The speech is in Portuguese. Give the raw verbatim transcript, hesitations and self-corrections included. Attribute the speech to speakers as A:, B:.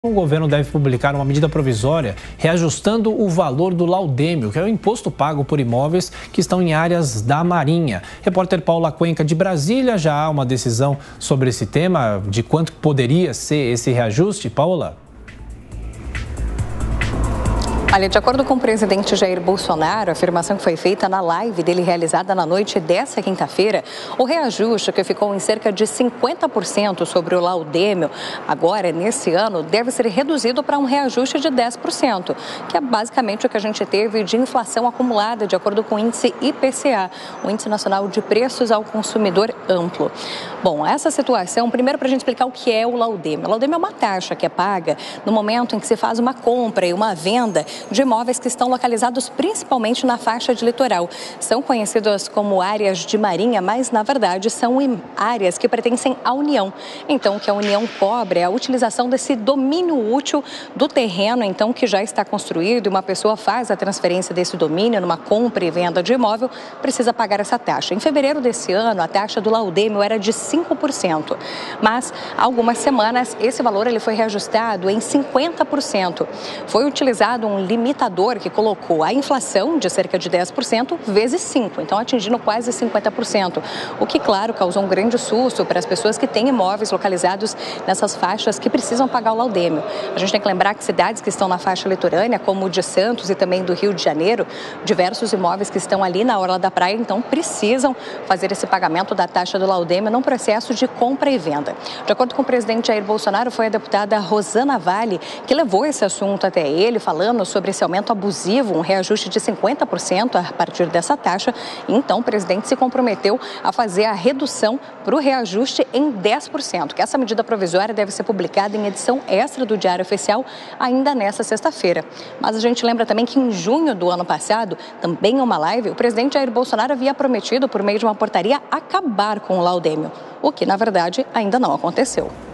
A: O governo deve publicar uma medida provisória reajustando o valor do laudêmio, que é o imposto pago por imóveis que estão em áreas da Marinha. Repórter Paula Cuenca, de Brasília, já há uma decisão sobre esse tema, de quanto poderia ser esse reajuste, Paula?
B: Olha, de acordo com o presidente Jair Bolsonaro, a afirmação que foi feita na live dele realizada na noite dessa quinta-feira, o reajuste que ficou em cerca de cinquenta por cento sobre o laudêmio, agora, nesse ano, deve ser reduzido para um reajuste de dez por cento, que é basicamente o que a gente teve de inflação acumulada, de acordo com o índice I P C A, o Índice Nacional de Preços ao Consumidor Amplo. Bom, essa situação, primeiro para a gente explicar o que é o laudêmio. O laudêmio é uma taxa que é paga no momento em que se faz uma compra e uma venda de imóveis que estão localizados principalmente na faixa de litoral. São conhecidas como áreas de marinha, mas na verdade são áreas que pertencem à União. Então, o que a União cobra é a utilização desse domínio útil do terreno, então, que já está construído, e uma pessoa faz a transferência desse domínio numa compra e venda de imóvel, precisa pagar essa taxa. Em fevereiro desse ano, a taxa do laudêmio era de cinco por cento, mas há algumas semanas esse valor ele foi reajustado em cinquenta por cento. Foi utilizado um limitador que colocou a inflação de cerca de dez por cento vezes cinco, então atingindo quase cinquenta por cento, o que, claro, causou um grande susto para as pessoas que têm imóveis localizados nessas faixas que precisam pagar o laudêmio. A gente tem que lembrar que cidades que estão na faixa litorânea, como o de Santos e também do Rio de Janeiro, diversos imóveis que estão ali na orla da praia, então precisam fazer esse pagamento da taxa do laudêmio num processo de compra e venda. De acordo com o presidente Jair Bolsonaro, foi a deputada Rosana Vale que levou esse assunto até ele, falando sobre esse aumento abusivo, um reajuste de cinquenta por cento a partir dessa taxa. Então, o presidente se comprometeu a fazer a redução para o reajuste em dez por cento, que essa medida provisória deve ser publicada em edição extra do Diário Oficial ainda nesta sexta-feira. Mas a gente lembra também que em junho do ano passado, também em uma live, o presidente Jair Bolsonaro havia prometido, por meio de uma portaria, acabar com o laudêmio, o que, na verdade, ainda não aconteceu.